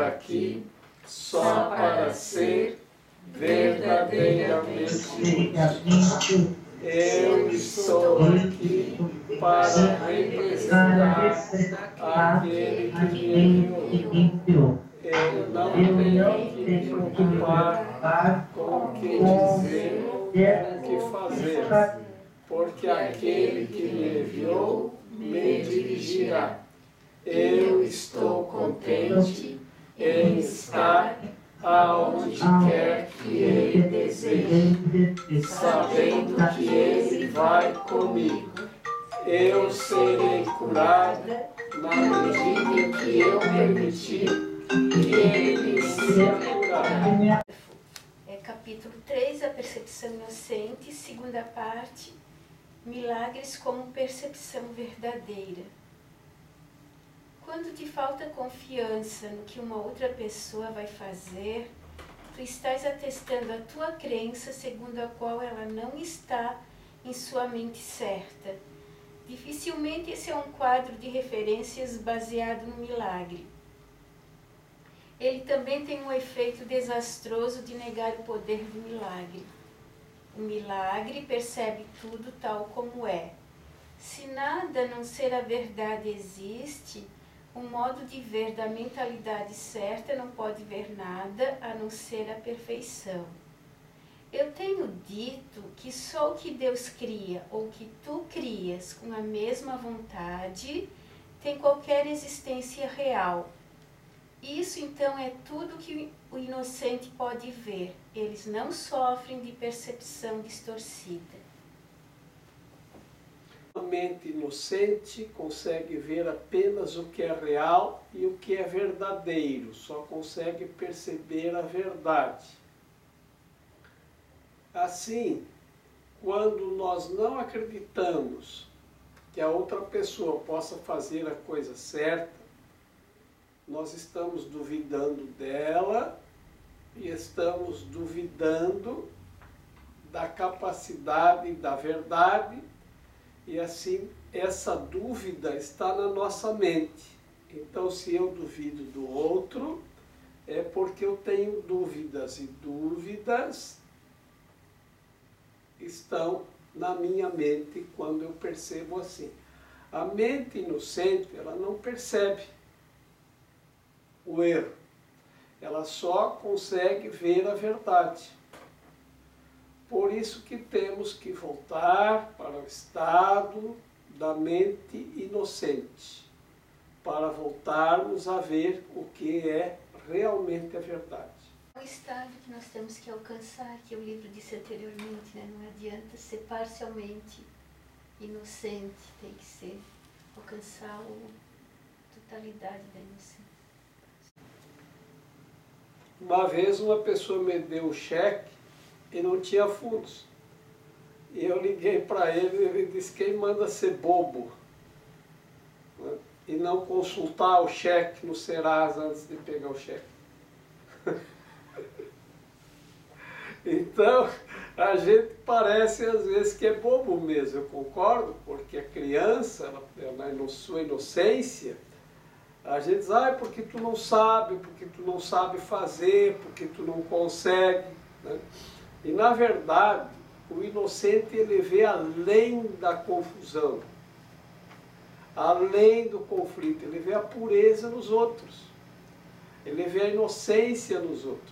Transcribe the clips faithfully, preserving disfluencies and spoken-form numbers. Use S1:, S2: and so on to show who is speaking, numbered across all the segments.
S1: aqui só para ser verdadeiramente útil. Eu estou aqui para representar aquele que me enviou. Eu não tenho que me preocupar com o que dizer ou com o que fazer, porque aquele que me enviou me dirigirá. Eu estou contente em estar aonde quer que Ele deseje, sabendo que Ele vai comigo. Eu serei curada na medida em que eu permitir que Ele seja curado.
S2: É capítulo três, a percepção inocente, segunda parte, milagres como percepção verdadeira. Quando te falta confiança no que uma outra pessoa vai fazer, tu estás atestando a tua crença segundo a qual ela não está em sua mente certa. Dificilmente esse é um quadro de referências baseado no milagre. Ele também tem um efeito desastroso de negar o poder do milagre. O milagre percebe tudo tal como é. Se nada a não ser a verdade existe, o modo de ver da mentalidade certa não pode ver nada a não ser a perfeição. Eu tenho dito que só o que Deus cria ou que tu crias com a mesma vontade tem qualquer existência real. Isso então é tudo que o inocente pode ver. Eles não sofrem de percepção distorcida.
S1: A mente inocente consegue ver apenas o que é real e o que é verdadeiro, só consegue perceber a verdade. Assim, quando nós não acreditamos que a outra pessoa possa fazer a coisa certa, nós estamos duvidando dela e estamos duvidando da capacidade e da verdade. E assim, essa dúvida está na nossa mente. Então, se eu duvido do outro, é porque eu tenho dúvidas. E dúvidas estão na minha mente quando eu percebo assim. A mente inocente, ela não percebe o erro. Ela só consegue ver a verdade. Por isso que temos que voltar para o estado da mente inocente, para voltarmos a ver o que é realmente a verdade.
S2: O estado que nós temos que alcançar, que o livro disse anteriormente, né? Não adianta ser parcialmente inocente, tem que ser alcançar a totalidade da inocência.
S1: Uma vez uma pessoa me deu um cheque e não tinha fundos. E eu liguei para ele e ele disse: quem manda ser bobo, né, e não consultar o cheque no Serasa antes de pegar o cheque. Então, a gente parece às vezes que é bobo mesmo, eu concordo, porque a criança, ela, ela, na sua inocência, a gente diz: ah, porque tu não sabe, porque tu não sabe fazer, porque tu não consegue, né? E, na verdade, o inocente, ele vê além da confusão, além do conflito, ele vê a pureza nos outros, ele vê a inocência nos outros.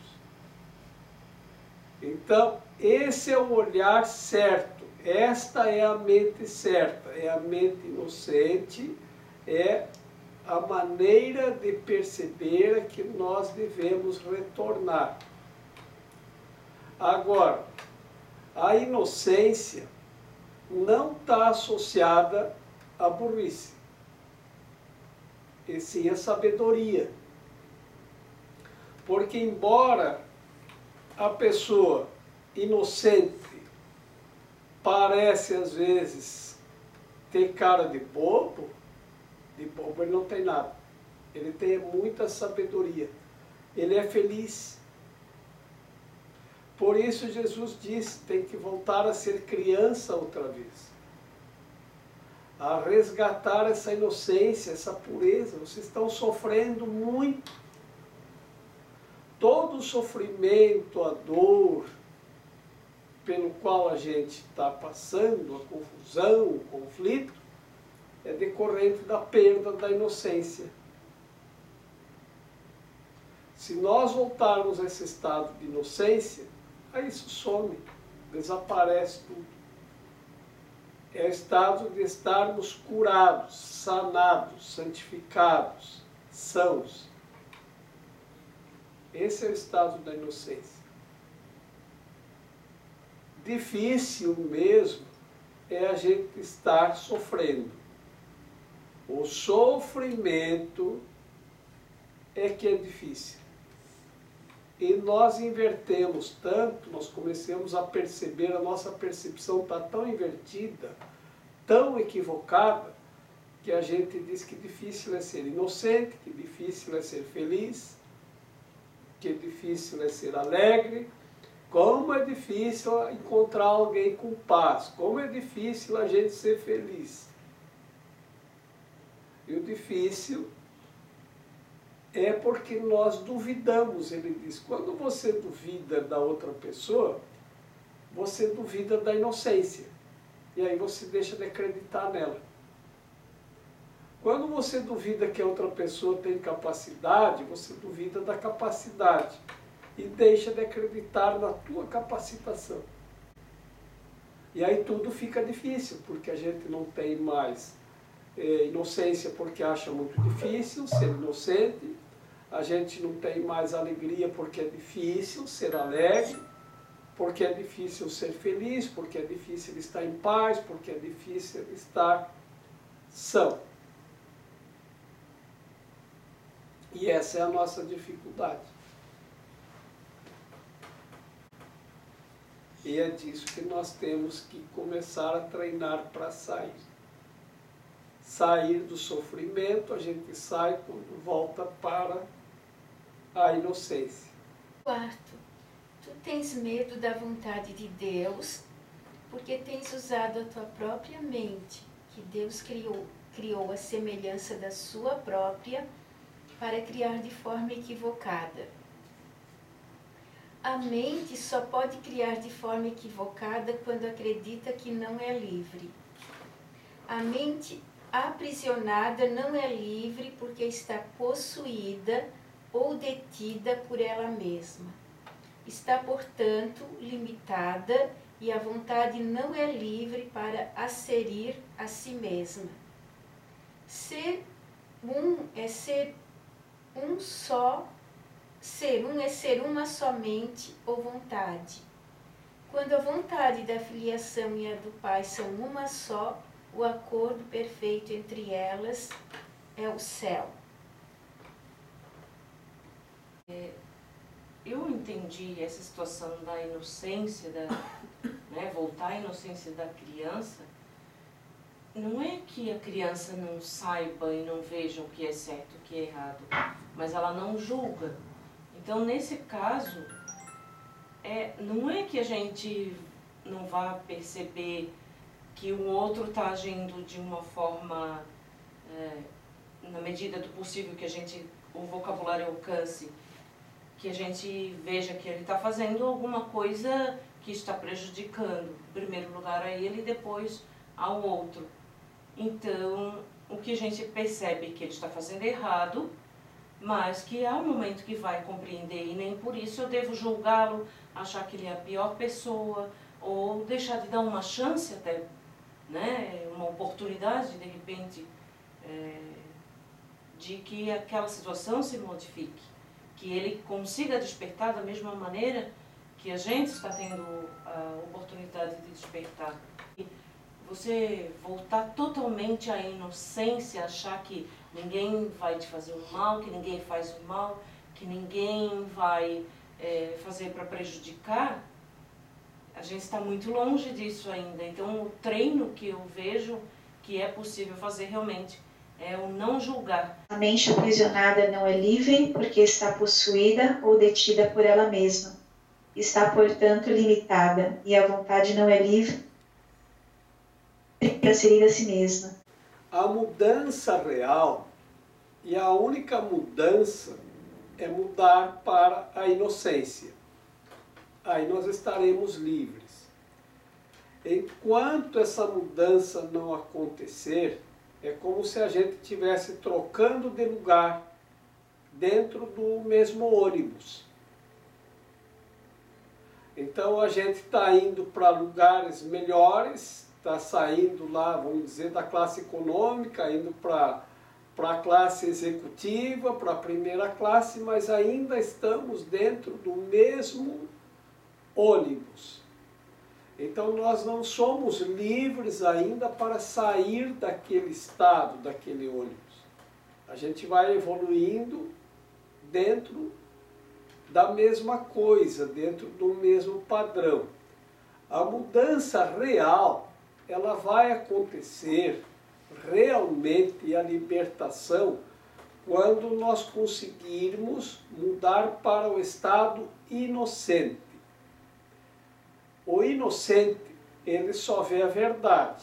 S1: Então, esse é o olhar certo, esta é a mente certa, é a mente inocente, é a maneira de perceber que nós devemos retornar. Agora, a inocência não está associada à burrice, e sim à sabedoria. Porque embora a pessoa inocente parece às vezes ter cara de bobo, de bobo ele não tem nada. Ele tem muita sabedoria. Ele é feliz. Por isso Jesus disse, tem que voltar a ser criança outra vez. A resgatar essa inocência, essa pureza. Vocês estão sofrendo muito. todo o sofrimento, a dor pelo qual a gente está passando, a confusão, o conflito, é decorrente da perda da inocência. Se nós voltarmos a esse estado de inocência, aí isso some, desaparece tudo. É o estado de estarmos curados, sanados, santificados, sãos. Esse é o estado da inocência. Difícil mesmo é a gente estar sofrendo. O sofrimento é que é difícil. E nós invertemos tanto, nós começamos a perceber, a nossa percepção está tão invertida, tão equivocada, que a gente diz que difícil é ser inocente, que difícil é ser feliz, que difícil é ser alegre, como é difícil encontrar alguém com paz, como é difícil a gente ser feliz. E o difícil é porque nós duvidamos, ele diz. Quando você duvida da outra pessoa, você duvida da inocência. E aí você deixa de acreditar nela. Quando você duvida que a outra pessoa tem capacidade, você duvida da capacidade. E deixa de acreditar na tua capacitação. E aí tudo fica difícil, porque a gente não tem mais é, inocência porque acha muito difícil ser inocente. A gente não tem mais alegria porque é difícil ser alegre, porque é difícil ser feliz, porque é difícil estar em paz, porque é difícil estar são. E essa é a nossa dificuldade. E é disso que nós temos que começar a treinar para sair. Sair do sofrimento, a gente sai quando volta para a inocência.
S2: Quarto, tu tens medo da vontade de Deus porque tens usado a tua própria mente, que Deus criou, criou a semelhança da sua própria, para criar de forma equivocada. A mente só pode criar de forma equivocada quando acredita que não é livre. A mente aprisionada não é livre porque está possuída ou detida por ela mesma. Está, portanto, limitada e a vontade não é livre para asserir a si mesma. Ser um é ser um só, ser um é ser uma somente ou vontade. Quando a vontade da filiação e a do Pai são uma só, o acordo perfeito entre elas é o céu.
S3: É, eu entendi essa situação da inocência, da, né, voltar à inocência da criança. Não é que a criança não saiba e não veja o que é certo e o que é errado, mas ela não julga. Então, nesse caso, é, não é que a gente não vá perceber que o outro está agindo de uma forma, é, na medida do possível que a gente, o vocabulário alcance, que a gente veja que ele está fazendo alguma coisa que está prejudicando, em primeiro lugar a ele e depois ao outro. Então, o que a gente percebe é que ele está fazendo errado, mas que há um momento que vai compreender e nem por isso eu devo julgá-lo, achar que ele é a pior pessoa, ou deixar de dar uma chance até, né, uma oportunidade, de repente, é, de que aquela situação se modifique, que ele consiga despertar da mesma maneira que a gente está tendo a oportunidade de despertar. Você voltar totalmente à inocência, achar que ninguém vai te fazer o mal, que ninguém faz o mal, que ninguém vai é, fazer para prejudicar, a gente está muito longe disso ainda. Então, o treino que eu vejo que é possível fazer realmente é o não julgar.
S4: A mente aprisionada não é livre porque está possuída ou detida por ela mesma. Está, portanto, limitada, e a vontade não é livre para servir a si mesma.
S1: A mudança real, e a única mudança é mudar para a inocência. Aí nós estaremos livres. Enquanto essa mudança não acontecer, é como se a gente estivesse trocando de lugar dentro do mesmo ônibus. Então a gente está indo para lugares melhores, está saindo lá, vamos dizer, da classe econômica, indo para para a classe executiva, para a primeira classe, mas ainda estamos dentro do mesmo ônibus. Então nós não somos livres ainda para sair daquele estado, daquele ônibus. A gente vai evoluindo dentro da mesma coisa, dentro do mesmo padrão. A mudança real, ela vai acontecer realmente, a libertação, quando nós conseguirmos mudar para o estado inocente. O inocente, ele só vê a verdade.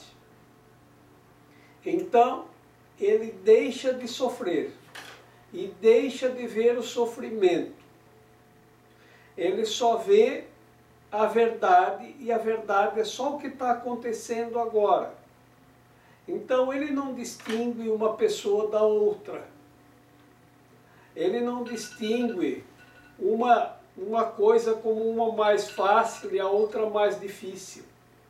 S1: Então, ele deixa de sofrer e deixa de ver o sofrimento. Ele só vê a verdade, e a verdade é só o que está acontecendo agora. Então ele não distingue uma pessoa da outra. Ele não distingue uma, uma coisa como uma mais fácil e a outra mais difícil.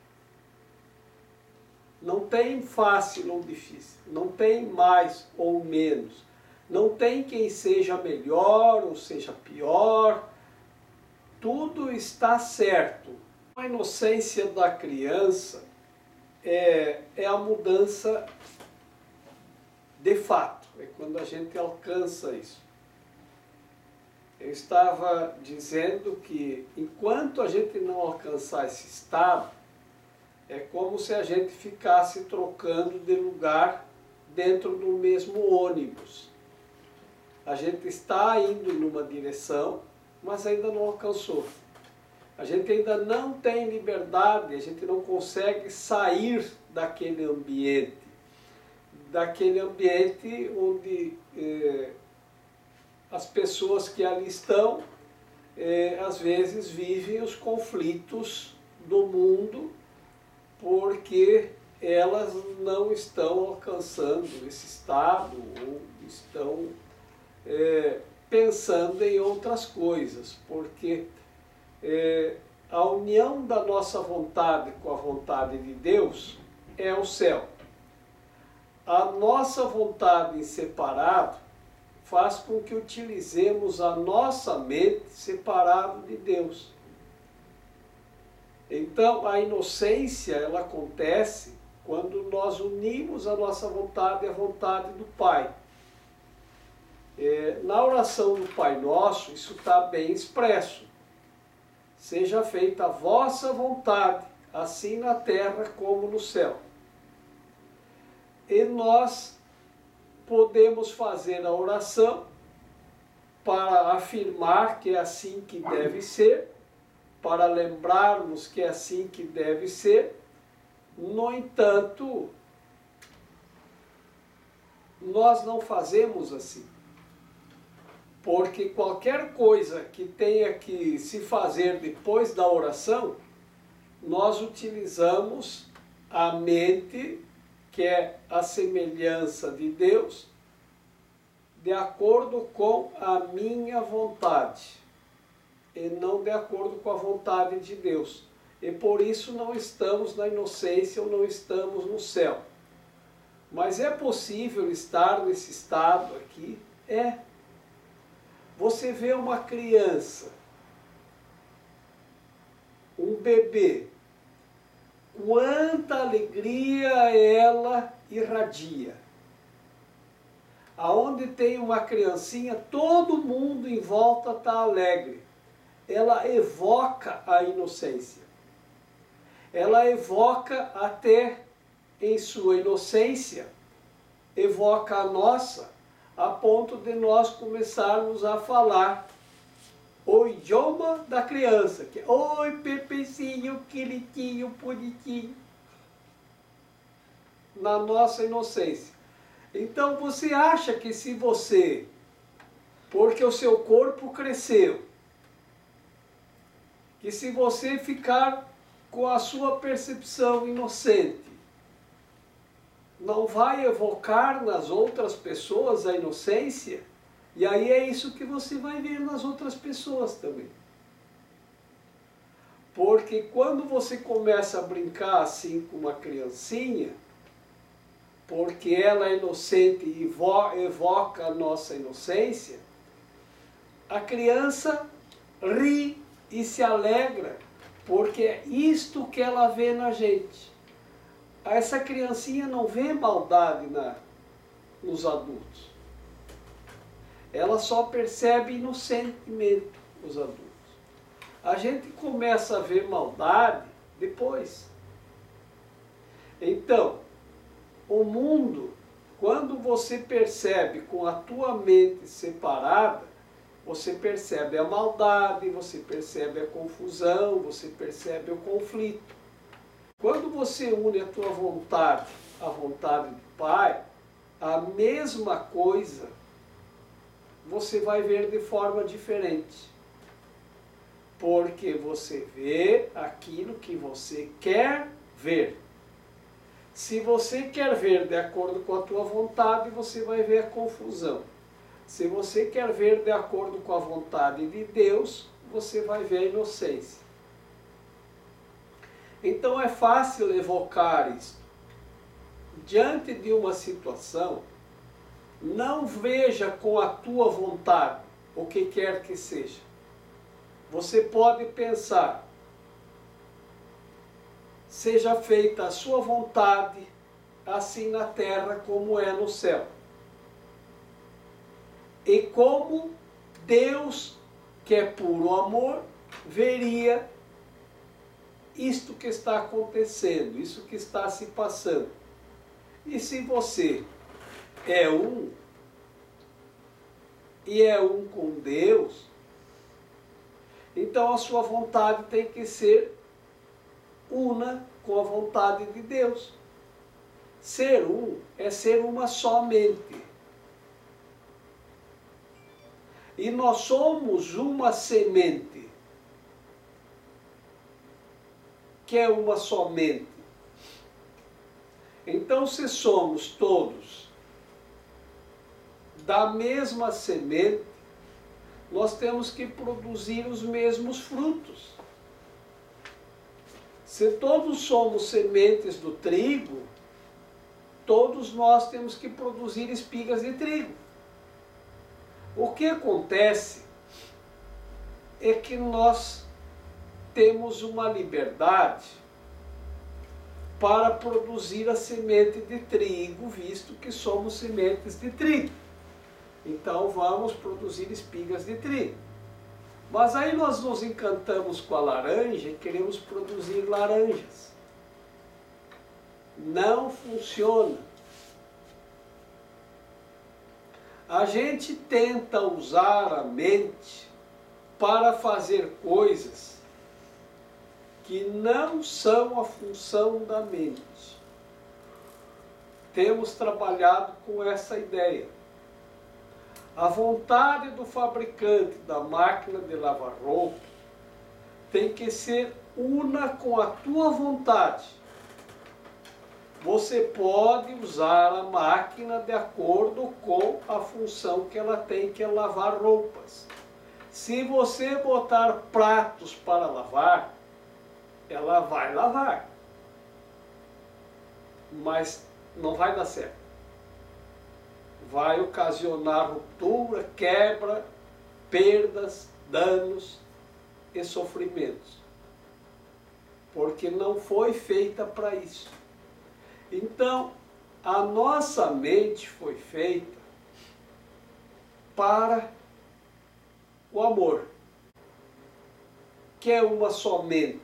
S1: Não tem fácil ou difícil, não tem mais ou menos. Não tem quem seja melhor ou seja pior. Tudo está certo. A inocência da criança é, é a mudança de fato. É quando a gente alcança isso. Eu estava dizendo que enquanto a gente não alcançar esse estado, é como se a gente ficasse trocando de lugar dentro do mesmo ônibus. A gente está indo numa direção, mas ainda não alcançou. A gente ainda não tem liberdade, a gente não consegue sair daquele ambiente. Daquele ambiente onde eh, as pessoas que ali estão, eh, às vezes vivem os conflitos do mundo, porque elas não estão alcançando esse estado, ou estão é, pensando em outras coisas, porque é, a união da nossa vontade com a vontade de Deus é o céu. A nossa vontade em separado faz com que utilizemos a nossa mente separado de Deus. Então, a inocência, ela acontece quando nós unimos a nossa vontade à vontade do Pai. É, na oração do Pai Nosso, isso está bem expresso. Seja feita a vossa vontade, assim na terra como no céu. E nós podemos fazer a oração para afirmar que é assim que deve ser, para lembrarmos que é assim que deve ser. No entanto, nós não fazemos assim. Porque qualquer coisa que tenha que se fazer depois da oração, nós utilizamos a mente, que é a semelhança de Deus, de acordo com a minha vontade, e não de acordo com a vontade de Deus. E por isso não estamos na inocência ou não estamos no céu. Mas é possível estar nesse estado aqui? É. Você vê uma criança, um bebê, quanta alegria ela irradia. Aonde tem uma criancinha, todo mundo em volta está alegre. Ela evoca a inocência. Ela evoca até em sua inocência, evoca a nossa, a ponto de nós começarmos a falar o idioma da criança, que é oi, Pepezinho, queridinho, bonitinho, na nossa inocência. Então você acha que se você porque o seu corpo cresceu. Que se você ficar com a sua percepção inocente, não vai evocar nas outras pessoas a inocência, e aí é isso que você vai ver nas outras pessoas também. Porque quando você começa a brincar assim com uma criancinha, porque ela é inocente e evoca a nossa inocência, a criança ri e se alegra, porque é isto que ela vê na gente. Essa criancinha não vê maldade na, nos adultos. Ela só percebe inocentemente os adultos. A gente começa a ver maldade depois. Então, o mundo, quando você percebe com a tua mente separada, você percebe a maldade, você percebe a confusão, você percebe o conflito. Quando você une a tua vontade à vontade do Pai, a mesma coisa você vai ver de forma diferente. Porque você vê aquilo que você quer ver. Se você quer ver de acordo com a tua vontade, você vai ver a confusão. Se você quer ver de acordo com a vontade de Deus, você vai ver a inocência. Então é fácil evocar isso. Diante de uma situação, não veja com a tua vontade o que quer que seja. Você pode pensar, seja feita a sua vontade, assim na terra como é no céu. E como Deus, que é puro amor, veria isto que está acontecendo, isso que está se passando. E se você é um, e é um com Deus, então a sua vontade tem que ser una com a vontade de Deus. Ser um é ser uma só mente. E nós somos uma semente, que é uma só mente. Então, se somos todos da mesma semente, nós temos que produzir os mesmos frutos. Se todos somos sementes do trigo, todos nós temos que produzir espigas de trigo. O que acontece é que nós temos uma liberdade para produzir a semente de trigo, visto que somos sementes de trigo. Então vamos produzir espigas de trigo. Mas aí nós nos encantamos com a laranja e queremos produzir laranjas. Não funciona. A gente tenta usar a mente para fazer coisas que não são a função da mente. Temos trabalhado com essa ideia. A vontade do fabricante da máquina de lavar roupa tem que ser una com a tua vontade. Você pode usar a máquina de acordo com a função que ela tem, que é lavar roupas. Se você botar pratos para lavar, ela vai lavar. Mas não vai dar certo. Vai ocasionar ruptura, quebra, perdas, danos e sofrimentos. Porque não foi feita para isso. Então, a nossa mente foi feita para o amor, que é uma só mente.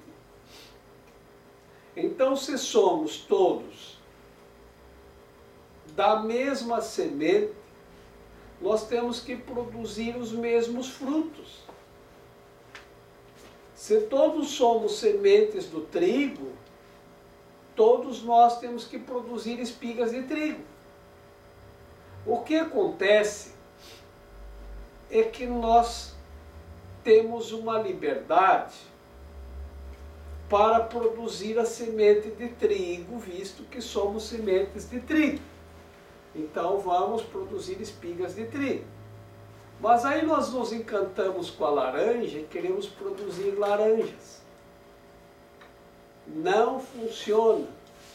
S1: Então, se somos todos da mesma semente, nós temos que produzir os mesmos frutos. Se todos somos sementes do trigo, todos nós temos que produzir espigas de trigo. O que acontece é que nós temos uma liberdade para produzir a semente de trigo, visto que somos sementes de trigo. Então vamos produzir espigas de trigo. Mas aí nós nos encantamos com a laranja e queremos produzir laranjas. Não funciona.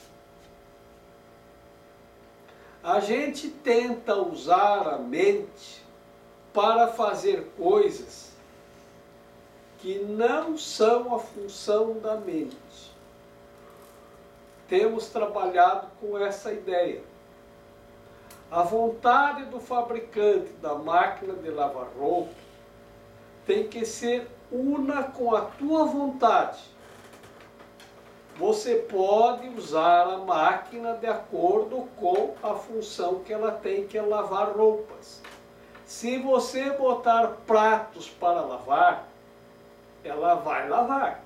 S1: A gente tenta usar a mente para fazer coisas que não são a função da mente. Temos trabalhado com essa ideia. A vontade do fabricante da máquina de lavar roupa tem que ser una com a tua vontade. Você pode usar a máquina de acordo com a função que ela tem, que é lavar roupas. Se você botar pratos para lavar, ela vai lavar.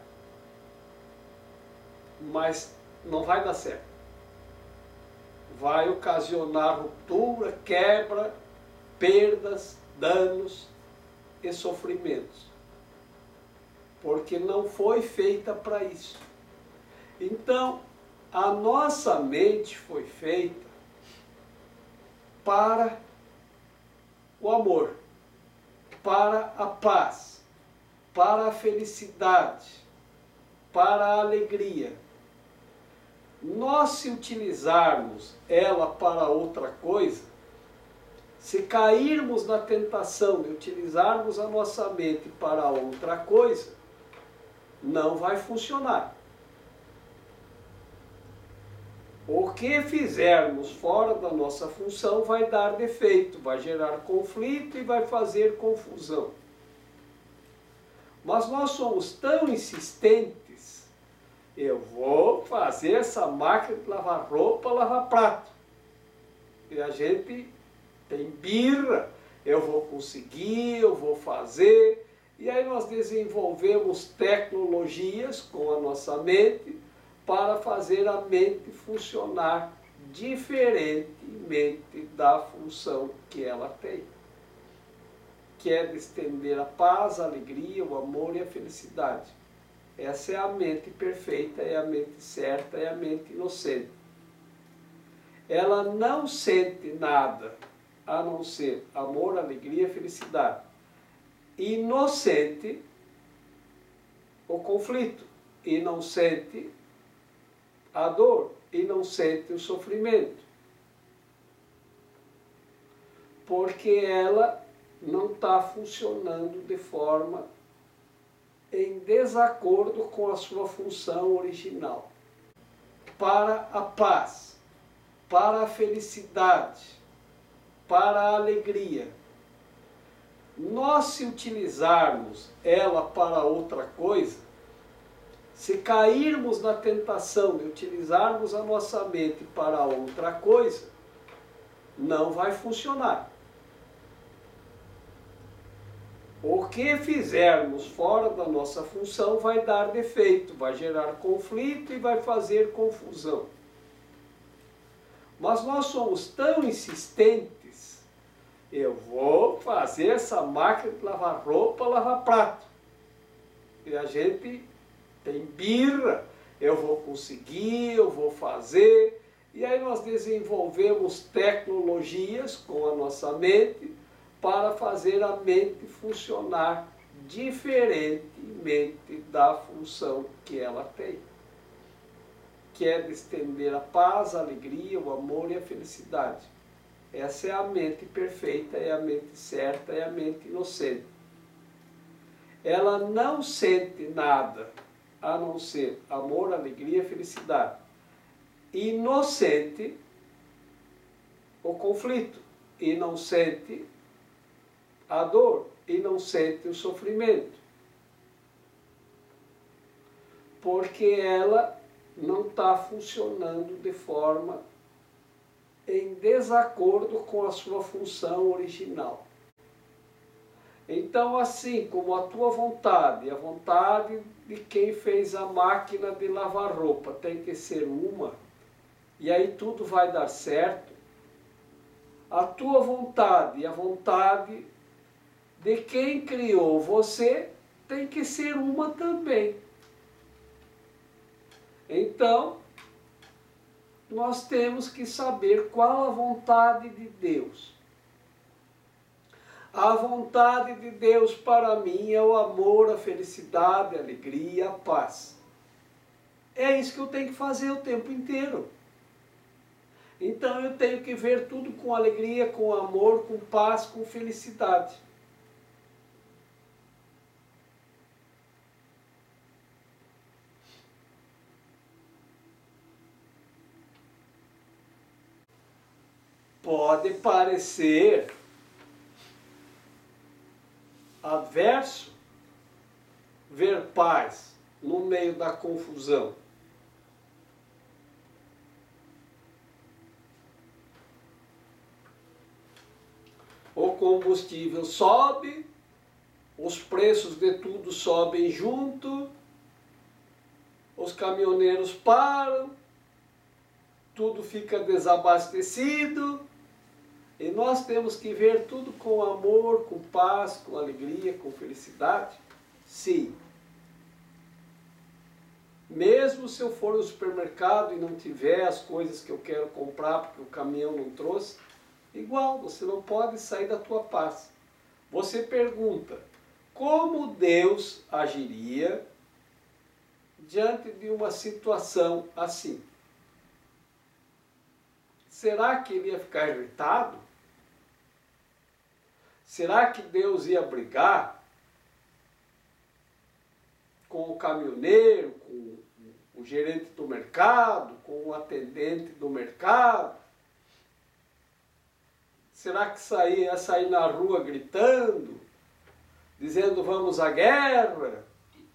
S1: Mas não vai dar certo. Vai ocasionar ruptura, quebra, perdas, danos e sofrimentos. Porque não foi feita para isso. Então, a nossa mente foi feita para o amor, para a paz, para a felicidade, para a alegria. Nós, se utilizarmos ela para outra coisa, se cairmos na tentação de utilizarmos a nossa mente para outra coisa, não vai funcionar. O que fizermos fora da nossa função vai dar defeito, vai gerar conflito e vai fazer confusão. Mas nós somos tão insistentes, eu vou fazer essa máquina de lavar roupa, lavar prato. E a gente tem birra, eu vou conseguir, eu vou fazer. E aí nós desenvolvemos tecnologias com a nossa mente para fazer a mente funcionar diferentemente da função que ela tem, que é de estender a paz, a alegria, o amor e a felicidade. Essa é a mente perfeita, é a mente certa, é a mente inocente. Ela não sente nada a não ser amor, alegria e felicidade. Inocente o conflito, e não sente a dor, e não sente o sofrimento. Porque ela não está funcionando de forma em desacordo com a sua função original. Para a paz, para a felicidade, para a alegria. Nós, se utilizarmos ela para outra coisa, se cairmos na tentação de utilizarmos a nossa mente para outra coisa, não vai funcionar. O que fizermos fora da nossa função vai dar defeito, vai gerar conflito e vai fazer confusão. Mas nós somos tão insistentes, eu vou fazer essa máquina de lavar roupa, lavar prato. E a gente tem birra, eu vou conseguir, eu vou fazer. E aí nós desenvolvemos tecnologias com a nossa mente para fazer a mente funcionar diferentemente da função que ela tem, que é de estender a paz, a alegria, o amor e a felicidade. Essa é a mente perfeita, é a mente certa, é a mente inocente. Ela não sente nada a não ser amor, alegria e felicidade. Inocente o conflito, e não sente a dor, e não sente o sofrimento. Porque ela não está funcionando de forma em desacordo com a sua função original. Então, assim como a tua vontade, a vontade de quem fez a máquina de lavar roupa tem que ser uma, e aí tudo vai dar certo, a tua vontade e a vontade de quem criou você tem que ser uma também. Então, nós temos que saber qual a vontade de Deus. A vontade de Deus para mim é o amor, a felicidade, a alegria, a paz. É isso que eu tenho que fazer o tempo inteiro. Então eu tenho que ver tudo com alegria, com amor, com paz, com felicidade. Pode parecer adverso ver paz no meio da confusão. O combustível sobe, os preços de tudo sobem junto, os caminhoneiros param, tudo fica desabastecido, e nós temos que ver tudo com amor, com paz, com alegria, com felicidade. Sim. Mesmo se eu for no supermercado e não tiver as coisas que eu quero comprar porque o caminhão não trouxe, igual, você não pode sair da tua paz. Você pergunta, como Deus agiria diante de uma situação assim? Será que ele ia ficar irritado? Será que Deus ia brigar com o caminhoneiro, com o gerente do mercado, com o atendente do mercado? Será que sair, ia sair na rua gritando, dizendo vamos à guerra?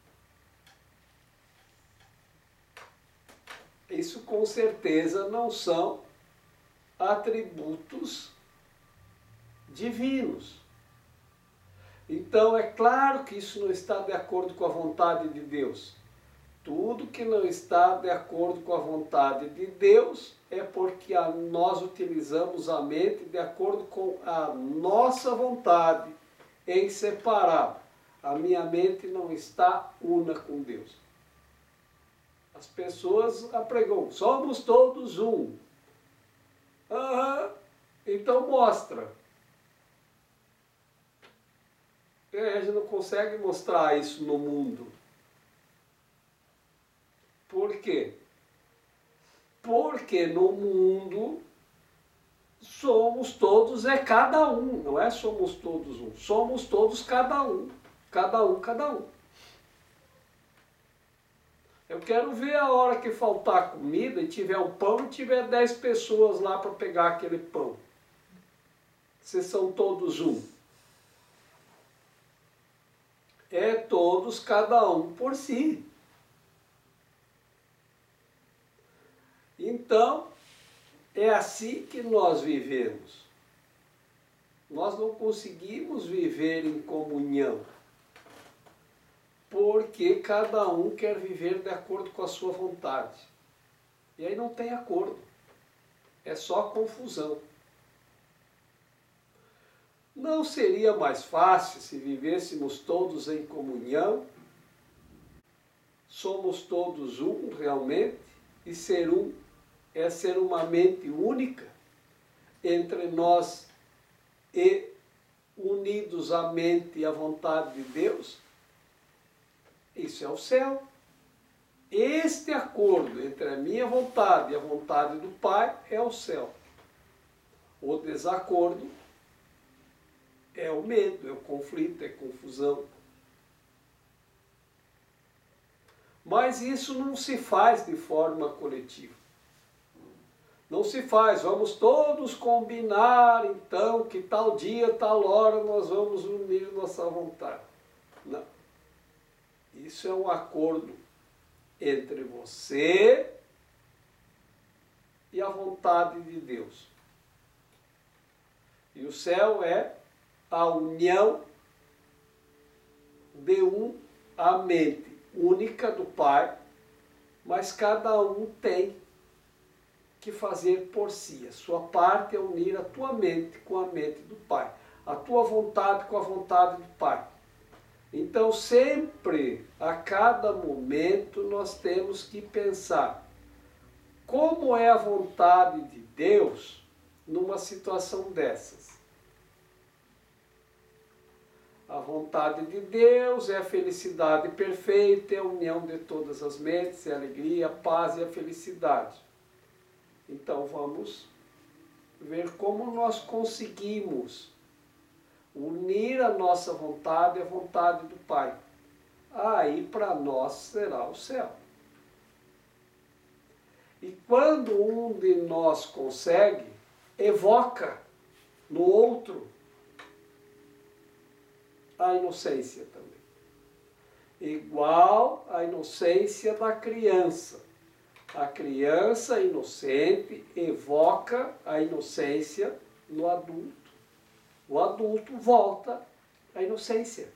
S1: Isso com certeza não são atributos divinos. Então é claro que isso não está de acordo com a vontade de Deus. Tudo que não está de acordo com a vontade de Deus é porque a, nós utilizamos a mente de acordo com a nossa vontade em separado. A minha mente não está una com Deus. As pessoas apregam, somos todos um. Aham, então mostra. É, a gente não consegue mostrar isso no mundo. Por quê? Porque no mundo somos todos é cada um, não é somos todos um, somos todos cada um, cada um, cada um. Eu quero ver a hora que faltar comida e tiver um pão e tiver dez pessoas lá para pegar aquele pão. Vocês são todos um. É todos, cada um por si. Então, é assim que nós vivemos. Nós não conseguimos viver em comunhão, porque cada um quer viver de acordo com a sua vontade. E aí não tem acordo. É só confusão. Não seria mais fácil se vivêssemos todos em comunhão? Somos todos um realmente, e ser um é ser uma mente única entre nós e unidos à mente e à vontade de Deus? Isso é o céu. Este acordo entre a minha vontade e a vontade do Pai é o céu. O desacordo é o medo, é o conflito, é a confusão. Mas isso não se faz de forma coletiva. Não se faz, vamos todos combinar então que tal dia, tal hora nós vamos unir nossa vontade. Não. Isso é um acordo entre você e a vontade de Deus. E o céu é a união de um, a mente única do Pai, mas cada um tem que fazer por si. A sua parte é unir a tua mente com a mente do Pai. a tua vontade com a vontade do Pai. Então, sempre, a cada momento, nós temos que pensar como é a vontade de Deus numa situação dessas. A vontade de Deus é a felicidade perfeita, é a união de todas as mentes, é a alegria, a paz e a felicidade. Então vamos ver como nós conseguimos unir a nossa vontade à vontade do Pai. Aí para nós será o céu. E quando um de nós consegue, evoca no outro a inocência também. Igual à inocência da criança. A criança inocente evoca a inocência no adulto. O adulto volta à inocência.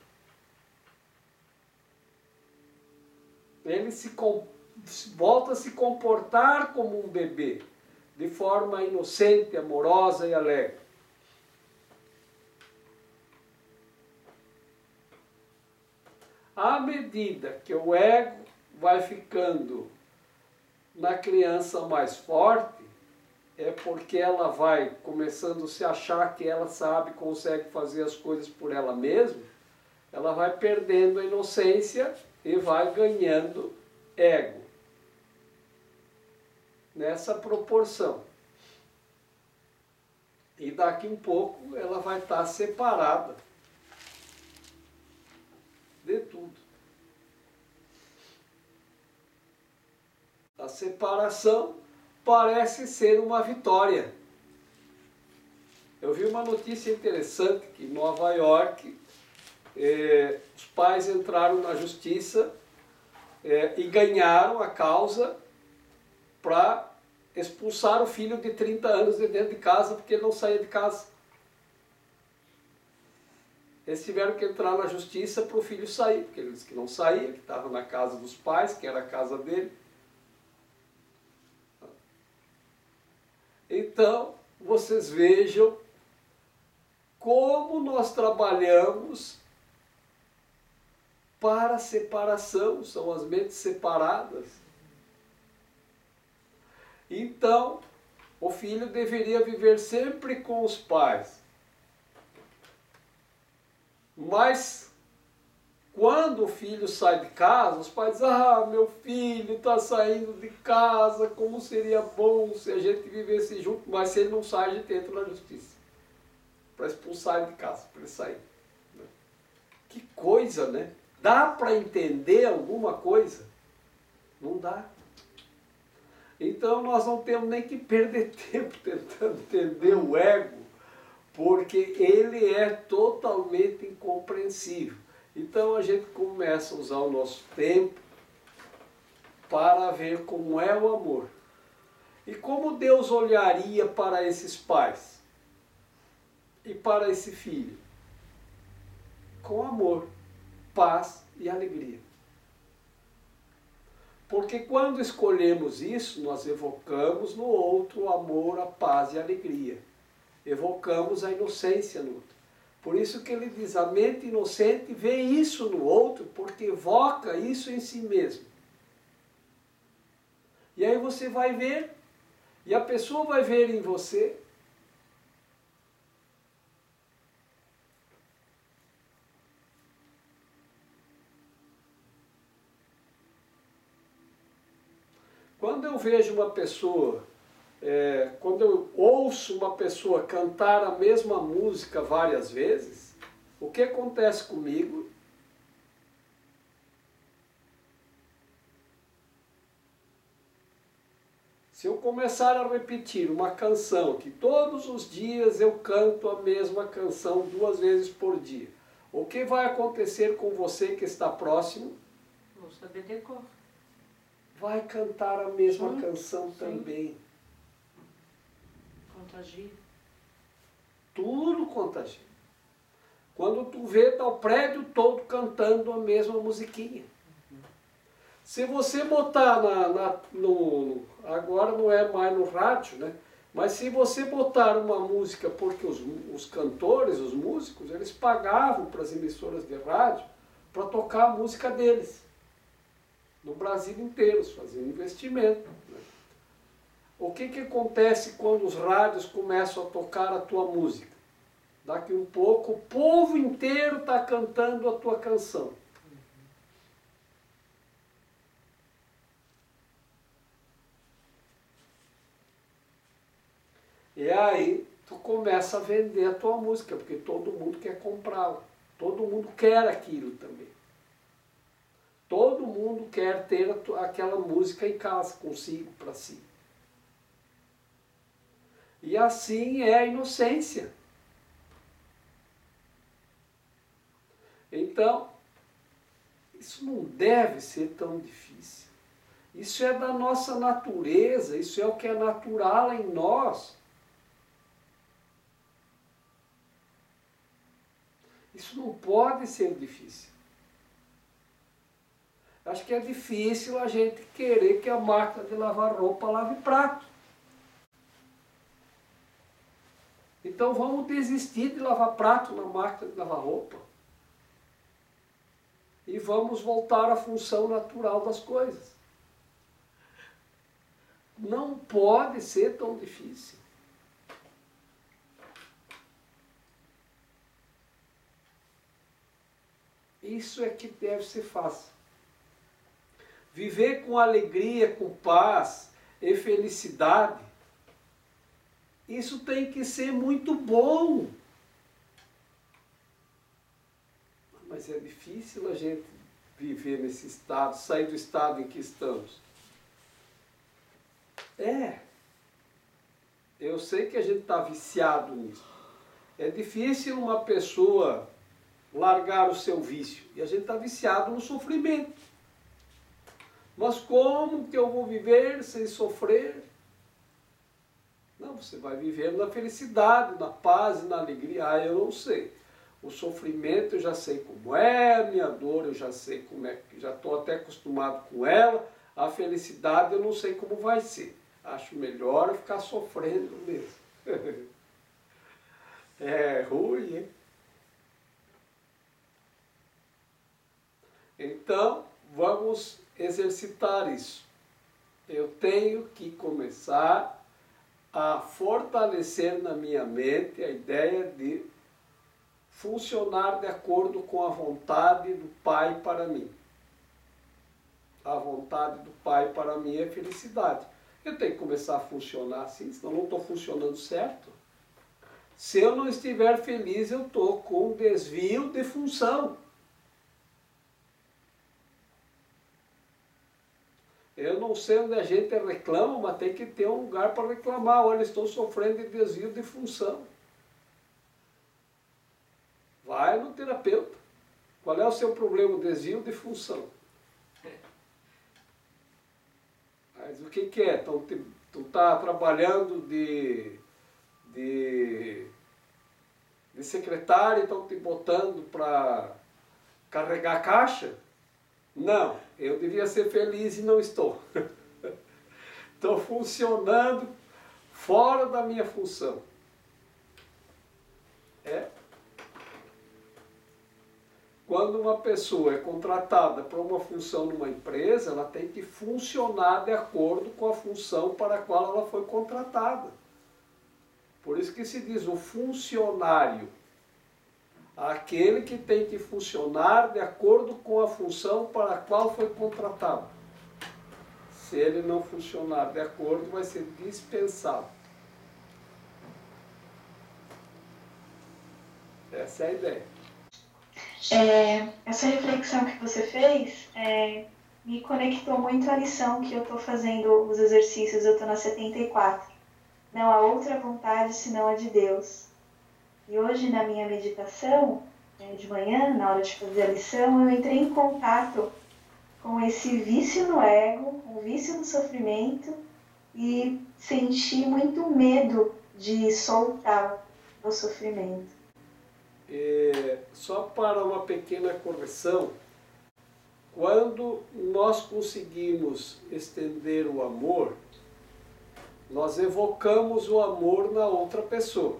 S1: Ele se, volta a se comportar como um bebê, de forma inocente, amorosa e alegre. À medida que o ego vai ficando na criança mais forte, é porque ela vai começando a se achar que ela sabe, consegue fazer as coisas por ela mesma, ela vai perdendo a inocência e vai ganhando ego. Nessa proporção. E daqui um pouco ela vai estar separada de tudo. A separação parece ser uma vitória. Eu vi uma notícia interessante que em Nova York eh, os pais entraram na justiça eh, e ganharam a causa para expulsar o filho de trinta anos de dentro de casa porque ele não saía de casa. Eles tiveram que entrar na justiça para o filho sair, porque ele disse que não saía, que estava na casa dos pais, que era a casa dele. Então, vocês vejam como nós trabalhamos para a separação, são as mentes separadas. Então, o filho deveria viver sempre com os pais. Mas, quando o filho sai de casa, os pais dizem, ah, meu filho está saindo de casa, como seria bom se a gente vivesse junto, mas se ele não sai, a gente entra na justiça para expulsar ele de casa, para ele sair. Que coisa, né? Dá para entender alguma coisa? Não dá. Então nós não temos nem que perder tempo tentando entender o ego, porque ele é totalmente incompreensível. Então a gente começa a usar o nosso tempo para ver como é o amor. E como Deus olharia para esses pais e para esse filho? Com amor, paz e alegria. Porque quando escolhemos isso, nós evocamos no outro o amor, a paz e a alegria. Evocamos a inocência no outro. Por isso que ele diz, a mente inocente vê isso no outro, porque evoca isso em si mesmo. E aí você vai ver, e a pessoa vai ver em você quando eu vejo uma pessoa, é, quando eu ouço uma pessoa cantar a mesma música várias vezes, o que acontece comigo? Se eu começar a repetir uma canção, que todos os dias eu canto a mesma canção duas vezes por dia, o que vai acontecer com você que está próximo?
S3: Vou saber decor.
S1: Vai cantar a mesma
S3: Sim,
S1: canção
S3: sim.
S1: também.
S3: Contagia.
S1: Tudo contagia. Quando tu vê, está o prédio todo cantando a mesma musiquinha. Se você botar na, na, no... Agora não é mais no rádio, né? Mas se você botar uma música, porque os, os cantores, os músicos, eles pagavam para as emissoras de rádio para tocar a música deles. No Brasil inteiro, eles faziam investimento. Né? O que, que acontece quando os rádios começam a tocar a tua música? Daqui um pouco, o povo inteiro está cantando a tua canção. E aí, tu começa a vender a tua música, porque todo mundo quer comprá-la. Todo mundo quer aquilo também. Todo mundo quer ter a tua, aquela música em casa, consigo, para si. E assim é a inocência. Então, isso não deve ser tão difícil. Isso é da nossa natureza, isso é o que é natural em nós. Isso não pode ser difícil. Acho que é difícil a gente querer que a máquina de lavar roupa lave prato. Então vamos desistir de lavar prato na máquina de lavar roupa. E vamos voltar à função natural das coisas. Não pode ser tão difícil. Isso é que deve ser fácil. Viver com alegria, com paz e felicidade, isso tem que ser muito bom. Mas é difícil a gente viver nesse estado, sair do estado em que estamos. É. Eu sei que a gente está viciado nisso. É difícil uma pessoa largar o seu vício. E a gente está viciado no sofrimento. Mas como que eu vou viver sem sofrer? Não, você vai viver na felicidade, na paz e na alegria. Ah, eu não sei. O sofrimento eu já sei como é, a minha dor eu já sei como é, já estou até acostumado com ela. A felicidade eu não sei como vai ser. Acho melhor eu ficar sofrendo mesmo. É ruim, hein? Então, vamos exercitar isso. Eu tenho que começar a fortalecer na minha mente a ideia de funcionar de acordo com a vontade do Pai para mim. A vontade do Pai para mim é felicidade. Eu tenho que começar a funcionar assim, senão eu não estou funcionando certo. Se eu não estiver feliz, eu estou com desvio de função. Eu não sei onde a gente reclama, mas tem que ter um lugar para reclamar. Olha, estou sofrendo de desvio de função. Vai no terapeuta. Qual é o seu problema? Desvio de função. Mas o que, que é? Então, tu está trabalhando de, de, de secretário e estão te botando para carregar caixa? Não, eu devia ser feliz e não estou. Estou funcionando fora da minha função. É. Quando uma pessoa é contratada para uma função numa empresa, ela tem que funcionar de acordo com a função para a qual ela foi contratada. Por isso que se diz o funcionário. Aquele que tem que funcionar de acordo com a função para a qual foi contratado. Se ele não funcionar de acordo, vai ser dispensado. Essa é a ideia.
S4: É, essa reflexão que você fez é, me conectou muito à lição que eu estou fazendo, os exercícios, eu estou na setenta e quatro. Não há outra vontade senão a de Deus. E hoje, na minha meditação, de manhã, na hora de fazer a lição, eu entrei em contato com esse vício no ego, um vício no sofrimento, e senti muito medo de soltar o sofrimento.
S1: É, só para uma pequena correção, quando nós conseguimos estender o amor, Nós evocamos o amor na outra pessoa.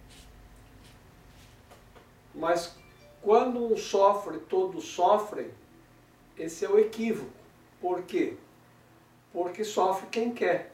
S1: Mas quando um sofre, todos sofrem, esse é o equívoco. Por quê? Porque sofre quem quer.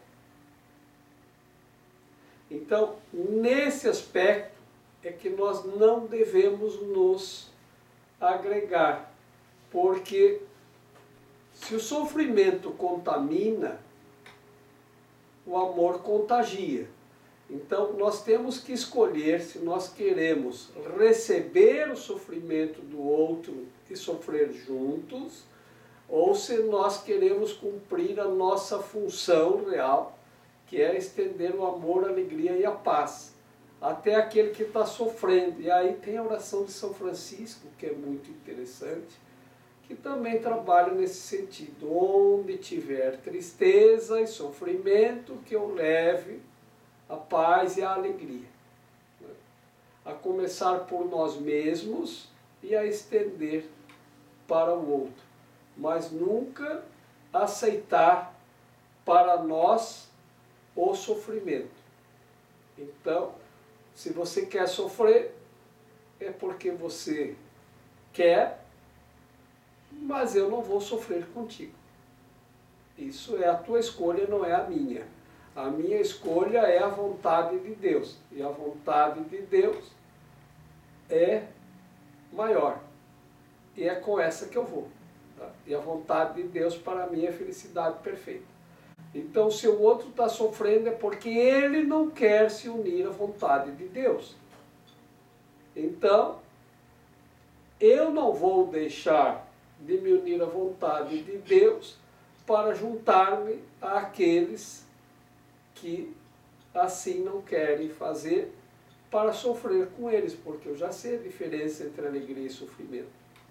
S1: Então, nesse aspecto, é que nós não devemos nos agregar. Porque se o sofrimento contamina, o amor contagia. Então, nós temos que escolher se nós queremos receber o sofrimento do outro e sofrer juntos, ou se nós queremos cumprir a nossa função real, que é estender o amor, a alegria e a paz até aquele que está sofrendo. E aí tem a oração de São Francisco, que é muito interessante, que também trabalha nesse sentido. Onde tiver tristeza e sofrimento, que eu leve a paz e a alegria. A começar por nós mesmos e a estender para o outro. Mas nunca aceitar para nós o sofrimento. Então, se você quer sofrer, é porque você quer, mas eu não vou sofrer contigo. Isso é a tua escolha, não é a minha. A minha escolha é a vontade de Deus. E a vontade de Deus é maior. E é com essa que eu vou. Tá? E a vontade de Deus para mim é felicidade perfeita. Então, se o outro está sofrendo é porque ele não quer se unir à vontade de Deus. Então, eu não vou deixar de me unir à vontade de Deus para juntar-me àqueles que assim não querem fazer, para sofrer com eles, porque eu já sei a diferença entre alegria e sofrimento.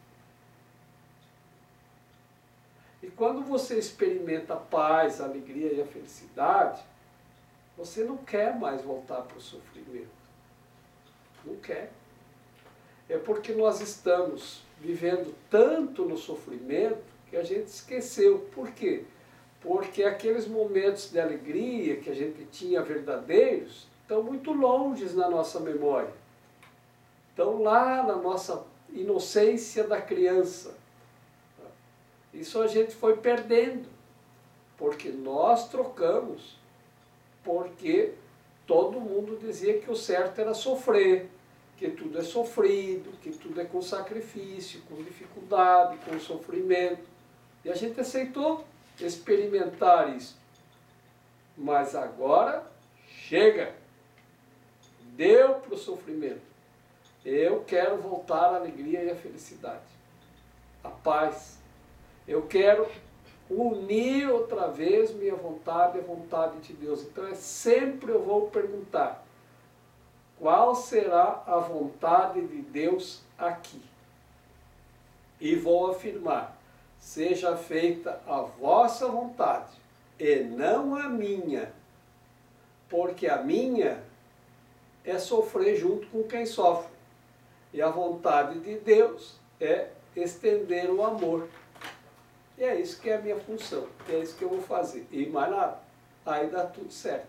S1: E quando você experimenta a paz, a alegria e a felicidade, você não quer mais voltar para o sofrimento. Não quer. É porque nós estamos vivendo tanto no sofrimento que a gente esqueceu. Por quê? Porque aqueles momentos de alegria que a gente tinha verdadeiros estão muito longe na nossa memória. Estão lá na nossa inocência da criança. Isso a gente foi perdendo, porque nós trocamos, porque todo mundo dizia que o certo era sofrer, que tudo é sofrido, que tudo é com sacrifício, com dificuldade, com sofrimento. E a gente aceitou experimentar isso. Mas agora, chega! Deu para o sofrimento. Eu quero voltar à alegria e à felicidade, à paz. Eu quero unir outra vez minha vontade à vontade de Deus. Então, é sempre eu vou perguntar, qual será a vontade de Deus aqui? E vou afirmar, seja feita a vossa vontade, e não a minha. Porque a minha é sofrer junto com quem sofre. E a vontade de Deus é estender o amor. E é isso que é a minha função, é isso que eu vou fazer. E mais nada, aí dá tudo certo.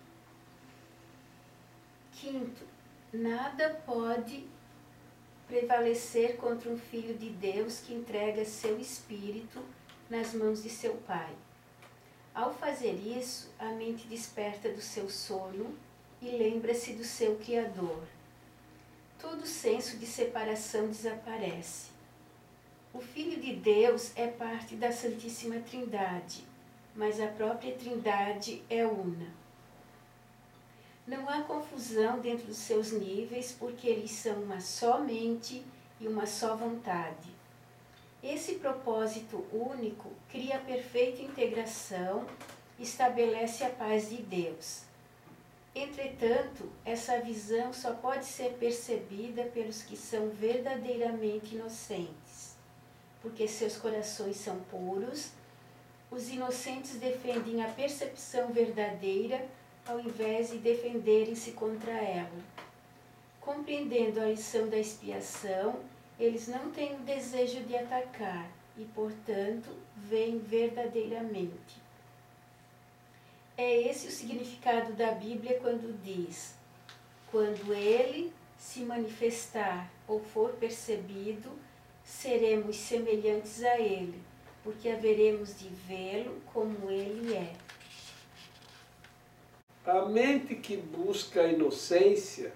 S2: Quinto, nada pode prevalecer contra um filho de Deus que entrega seu espírito nas mãos de seu Pai. Ao fazer isso, a mente desperta do seu sono e lembra-se do seu Criador. Todo senso de separação desaparece. O Filho de Deus é parte da Santíssima Trindade, mas a própria Trindade é una. Não há confusão dentro dos seus níveis, porque eles são uma só mente e uma só vontade. Esse propósito único cria a perfeita integração e estabelece a paz de Deus. Entretanto, essa visão só pode ser percebida pelos que são verdadeiramente inocentes, porque seus corações são puros. Os inocentes defendem a percepção verdadeira ao invés de defenderem-se contra ela. Compreendendo a lição da expiação, eles não têm o desejo de atacar e, portanto, veem verdadeiramente. É esse o significado da Bíblia quando diz: quando ele se manifestar ou for percebido, seremos semelhantes a ele, porque haveremos de vê-lo como ele é.
S1: A mente que busca a inocência,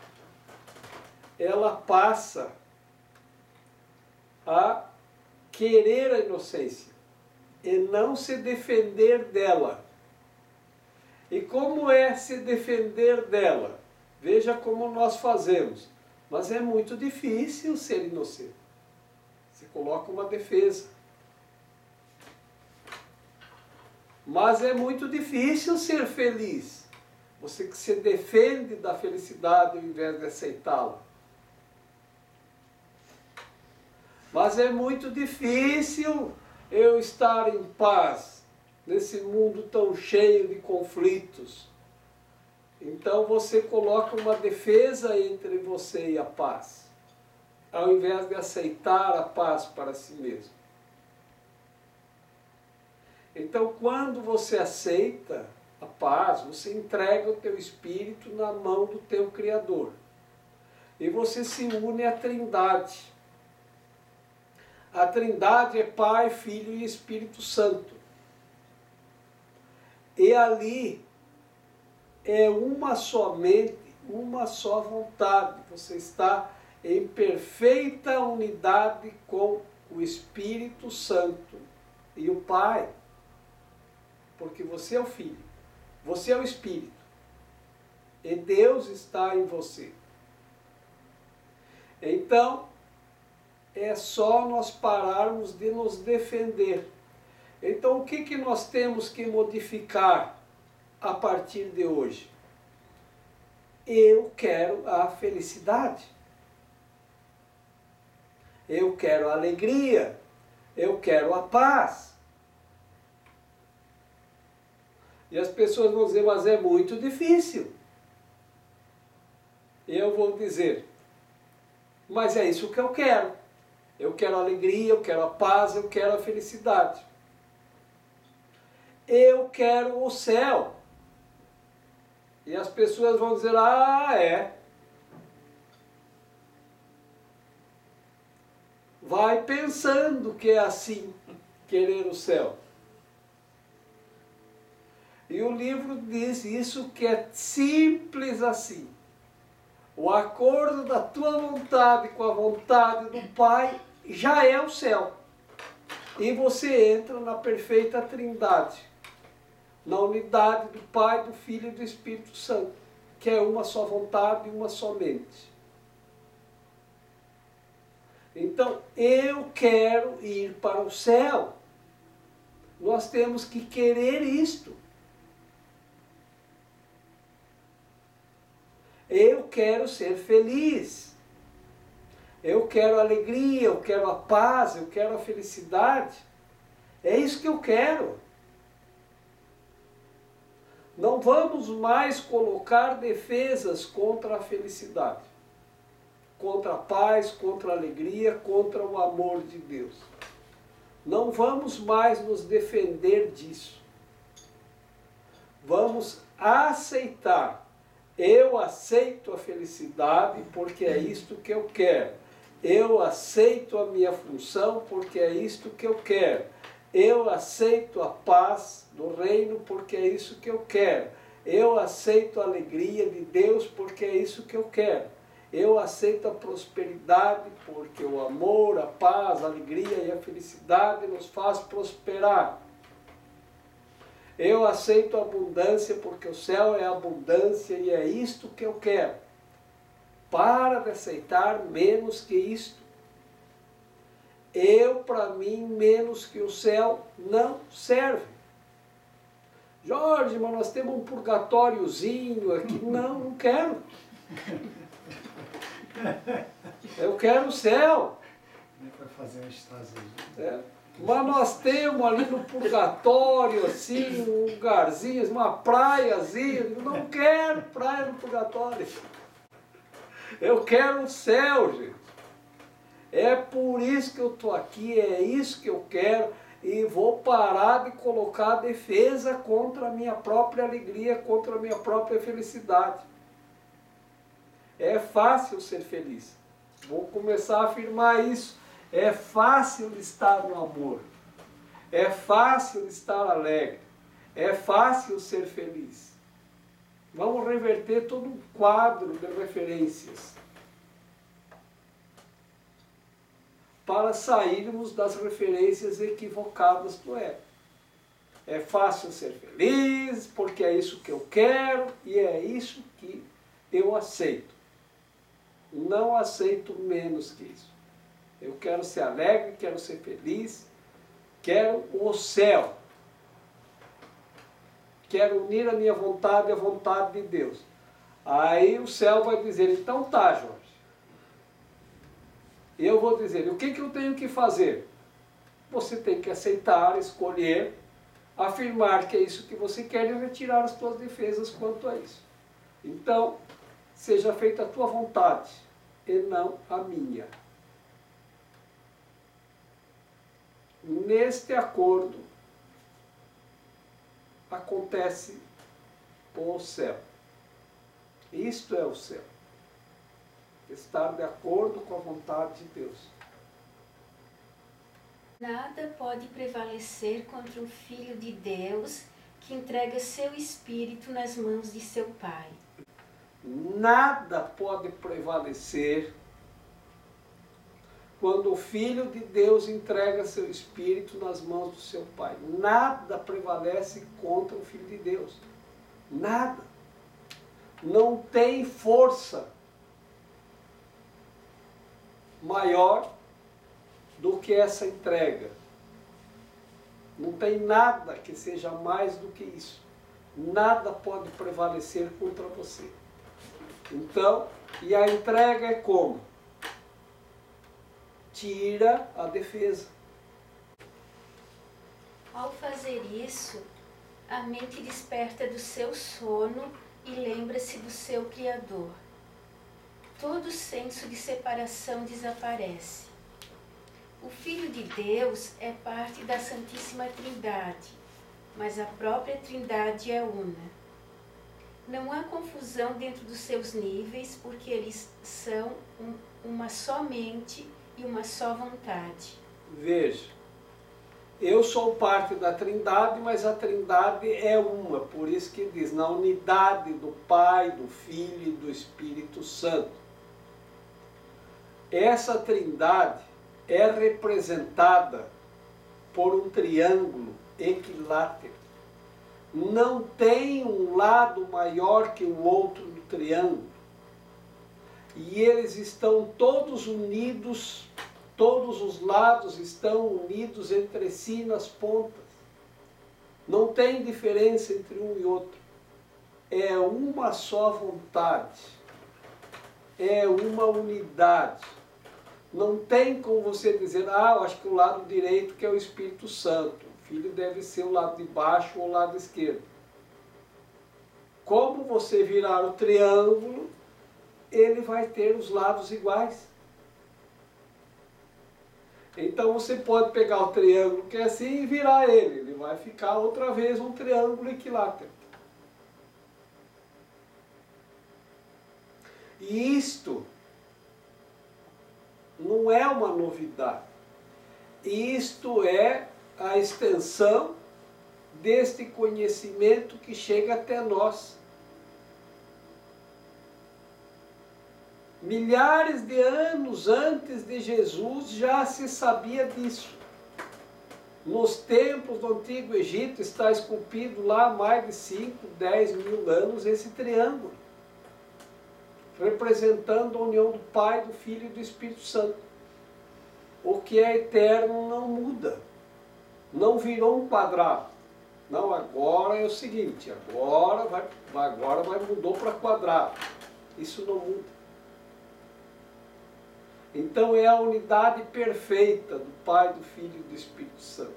S1: ela passa a querer a inocência e não se defender dela. E como é se defender dela? Veja como nós fazemos. Mas é muito difícil ser inocente. Você coloca uma defesa. Mas é muito difícil ser feliz. Você que se defende da felicidade ao invés de aceitá-la. Mas é muito difícil eu estar em paz nesse mundo tão cheio de conflitos. Então você coloca uma defesa entre você e a paz, ao invés de aceitar a paz para si mesmo. Então, quando você aceita a paz, você entrega o teu espírito na mão do teu Criador. E você se une à Trindade. A Trindade é Pai, Filho e Espírito Santo. E ali é uma só mente, uma só vontade. Você está em perfeita unidade com o Espírito Santo e o Pai. Porque você é o Filho, você é o Espírito. E Deus está em você. Então, é só nós pararmos de nos defender. Então, o que, que nós temos que modificar a partir de hoje? Eu quero a felicidade. Eu quero a alegria. Eu quero a paz. E as pessoas vão dizer, mas é muito difícil. E eu vou dizer, mas é isso que eu quero. Eu quero a alegria, eu quero a paz, eu quero a felicidade. Eu quero o céu. E as pessoas vão dizer, ah, é. Vai pensando que é assim, querer o céu. E o livro diz isso, que é simples assim. O acordo da tua vontade com a vontade do Pai já é o céu. E você entra na perfeita Trindade, na unidade do Pai, do Filho e do Espírito Santo, que é uma só vontade e uma só mente. Então, eu quero ir para o céu. Nós temos que querer isto. Eu quero ser feliz. Eu quero a alegria, eu quero a paz, eu quero a felicidade. É isso que eu quero. Não vamos mais colocar defesas contra a felicidade, contra a paz, contra a alegria, contra o amor de Deus. Não vamos mais nos defender disso. Vamos aceitar. Eu aceito a felicidade porque é isto que eu quero. Eu aceito a minha função porque é isto que eu quero. Eu aceito a paz do reino porque é isso que eu quero. Eu aceito a alegria de Deus porque é isso que eu quero. Eu aceito a prosperidade porque o amor, a paz, a alegria e a felicidade nos faz prosperar. Eu aceito a abundância porque o céu é abundância e é isto que eu quero. Para de aceitar menos que isto. Eu, para mim, menos que o céu, não serve. Jorge, mas nós temos um purgatóriozinho aqui. Não, não quero. Eu quero o céu.
S5: Nem para fazer um estase.
S1: É. Mas nós temos ali no purgatório, assim, um lugarzinho, uma praiazinha. Eu não quero praia no purgatório. Eu quero o céu, gente. É por isso que eu estou aqui, é isso que eu quero. e vou parar de colocar defesa contra a minha própria alegria, contra a minha própria felicidade. É fácil ser feliz. Vou começar a afirmar isso. É fácil estar no amor. É fácil estar alegre. É fácil ser feliz. Vamos reverter todo um quadro de referências para sairmos das referências equivocadas do ego. É fácil ser feliz, porque é isso que eu quero e é isso que eu aceito. Não aceito menos que isso. Eu quero ser alegre, quero ser feliz, quero o céu. Quero unir a minha vontade à vontade de Deus. Aí o céu vai dizer, então tá, Jorge. Eu vou dizer, o que, que eu tenho que fazer? Você tem que aceitar, escolher, afirmar que é isso que você quer e retirar as suas defesas quanto a isso. Então, seja feita a tua vontade e não a minha. Neste acordo, acontece o céu. Isto é o céu. Estar de acordo com a vontade de Deus.
S2: Nada pode prevalecer contra o Filho de Deus que entrega seu espírito nas mãos de seu Pai.
S1: Nada pode prevalecer quando o Filho de Deus entrega seu espírito nas mãos do seu Pai. Nada prevalece contra o Filho de Deus. Nada. Não tem força maior do que essa entrega. Não tem nada que seja mais do que isso. Nada pode prevalecer contra você. Então, e a entrega é como? Tira a defesa.
S2: Ao fazer isso, a mente desperta do seu sono e lembra-se do seu Criador. Todo senso de separação desaparece. O Filho de Deus é parte da Santíssima Trindade, mas a própria Trindade é una. Não há confusão dentro dos seus níveis, porque eles são um, uma só mente e uma só vontade.
S1: Veja, eu sou parte da Trindade, mas a Trindade é uma, por isso que diz, na unidade do Pai, do Filho e do Espírito Santo. Essa Trindade é representada por um triângulo equilátero. Não tem um lado maior que o outro do triângulo. E eles estão todos unidos, todos os lados estão unidos entre si nas pontas. Não tem diferença entre um e outro. É uma só vontade. É uma unidade. Não tem como você dizer, ah, eu acho que o lado direito que é o Espírito Santo. O Filho deve ser o lado de baixo ou o lado esquerdo. Como você virar o triângulo, ele vai ter os lados iguais. Então você pode pegar o triângulo que é assim e virar ele. Ele vai ficar outra vez um triângulo equilátero. E isto não é uma novidade. Isto é a extensão deste conhecimento que chega até nós. Milhares de anos antes de Jesus já se sabia disso. Nos templos do Antigo Egito está esculpido lá há mais de cinco, dez mil anos esse triângulo, representando a união do Pai, do Filho e do Espírito Santo. O que é eterno não muda, não virou um quadrado. Não, agora é o seguinte, agora vai, agora vai mudou para quadrado. Isso não muda. Então é a unidade perfeita do Pai, do Filho e do Espírito Santo.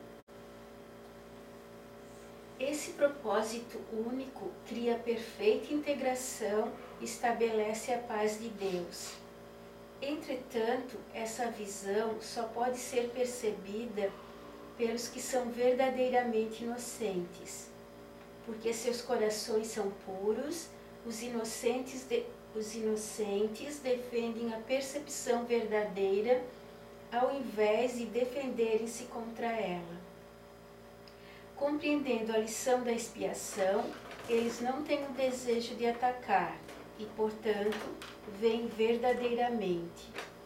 S2: Esse propósito único cria perfeita integração e estabelece a paz de Deus. Entretanto, essa visão só pode ser percebida pelos que são verdadeiramente inocentes, porque seus corações são puros, os inocentes, de, os inocentes defendem a percepção verdadeira ao invés de defenderem-se contra ela. Compreendendo a lição da expiação, eles não têm o desejo de atacar e, portanto, veem verdadeiramente.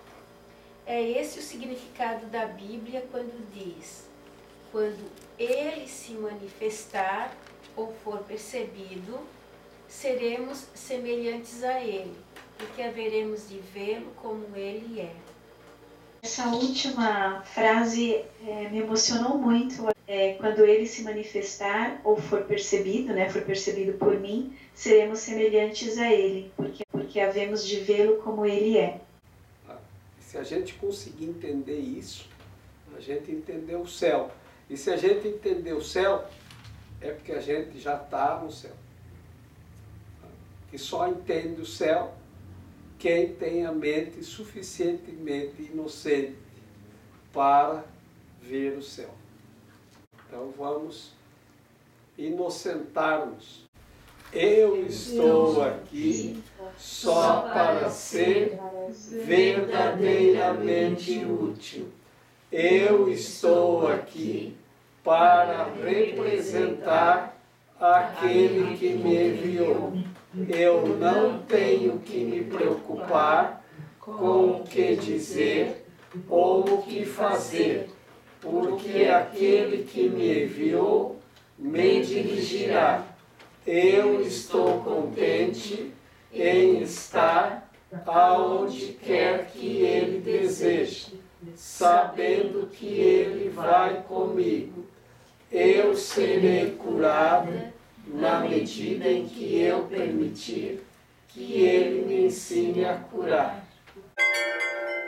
S2: É esse o significado da Bíblia quando diz: quando ele se manifestar ou for percebido, seremos semelhantes a ele, porque haveremos de vê-lo como ele é.
S4: Essa última frase é, me emocionou muito. É, quando ele se manifestar ou for percebido, né, for percebido por mim, seremos semelhantes a ele, porque, porque havemos de vê-lo como ele é.
S1: Se a gente conseguir entender isso, a gente entendeu o céu. E se a gente entender o céu, é porque a gente já está no céu. Que só entende o céu quem tem a mente suficientemente inocente para ver o céu. Então vamos inocentar-nos. Eu estou aqui só para ser verdadeiramente útil. Eu estou aqui para representar aquele que me enviou. Eu não tenho que me preocupar com o que dizer ou o que fazer, porque aquele que me enviou me dirigirá. Eu estou contente em estar aonde quer que ele deseje, sabendo que ele vai comigo. Eu serei curada na medida em que eu permitir que ele me ensine a curar.